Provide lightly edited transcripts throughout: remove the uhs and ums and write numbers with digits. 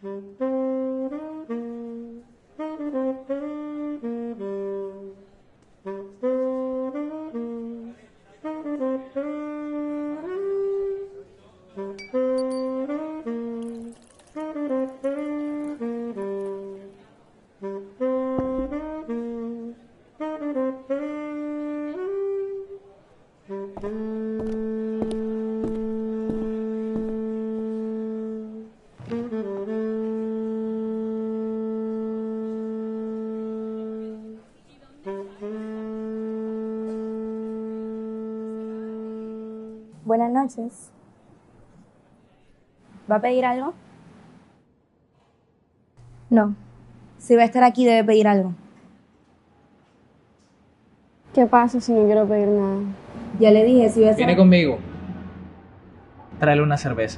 Buenas noches. ¿Va a pedir algo? No. Si va a estar aquí debe pedir algo. ¿Qué pasa si no quiero pedir nada? Ya le dije, si va a estar... Viene conmigo. Tráele una cerveza.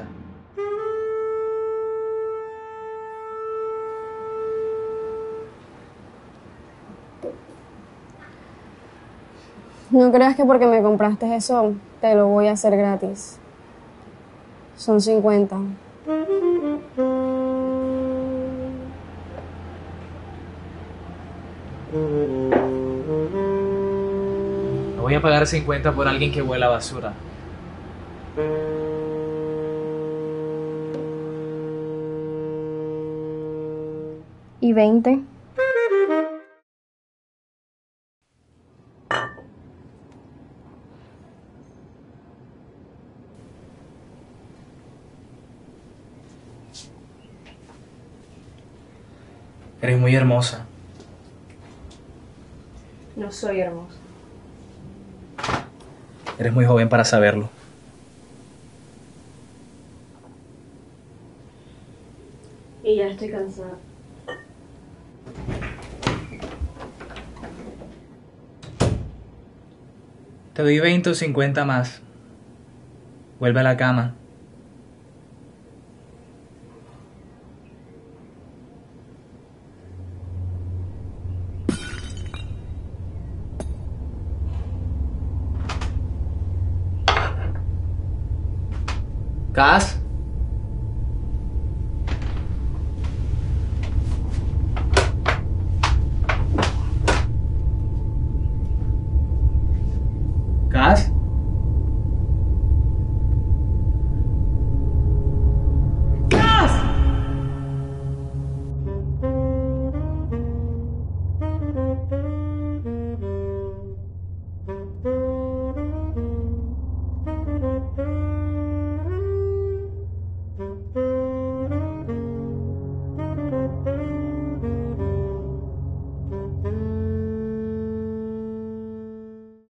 No creas que porque me compraste eso te lo voy a hacer gratis. Son 50. No voy a pagar 50 por alguien que huela basura. ¿Y 20? Eres muy hermosa. No soy hermosa. Eres muy joven para saberlo. Y ya estoy cansada. Te doy 20 o 50 más. Vuelve a la cama. Cas.